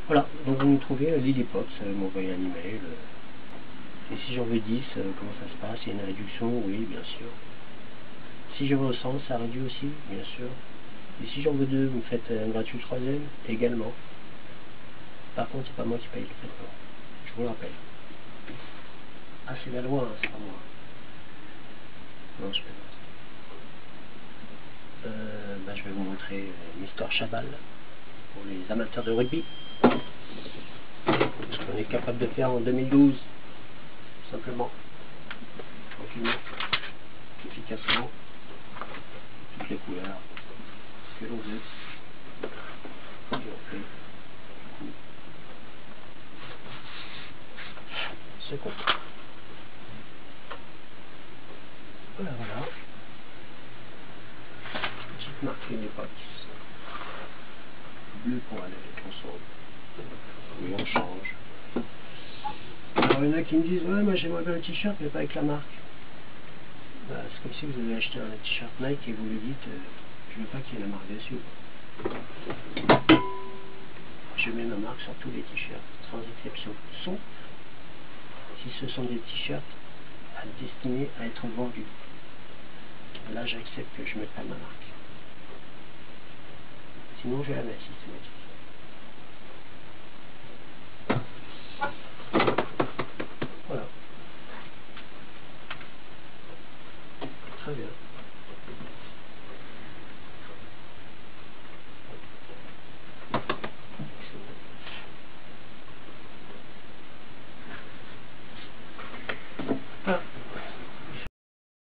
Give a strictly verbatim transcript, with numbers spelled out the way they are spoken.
Voilà, donc vous nous trouvez euh, Lily Pops, euh, m'envoyez un email. Euh, et si j'en veux dix, euh, comment ça se passe? Il y a une réduction? Oui, bien sûr. Si j'en veux cent, ça réduit aussi, bien sûr. Et si j'en veux deux, vous me faites un gratuit troisième également. Par contre, c'est pas moi qui paye le traitement. Je vous le rappelle. Ah, c'est la loi, hein, c'est pas moi. Non, je plaisante. Euh, bah, je vais vous montrer euh, Mister Chabal pour les amateurs de rugby. Ce qu'on est capable de faire en deux mille douze. Simplement. Tranquillement. Efficacement. Toutes les couleurs. Ce que l'on veut. Et on fait. Du coup. C'est con. Voilà, voilà. Petite marque Lily Pops. Bleu pour aller ensemble. Oui, on change. Alors il y en a qui me disent, ouais, moi j'aimerais bien un t-shirt, mais pas avec la marque. Bah, c'est comme si vous avez acheté un t-shirt Nike et vous lui dites, euh, je veux pas qu'il y ait la marque dessus. Je mets ma marque sur tous les t-shirts, sans exception. Sauf si ce sont des t-shirts destinés à être vendus. Là, j'accepte que je mette pas ma marque. Sinon, je la mets systématiquement.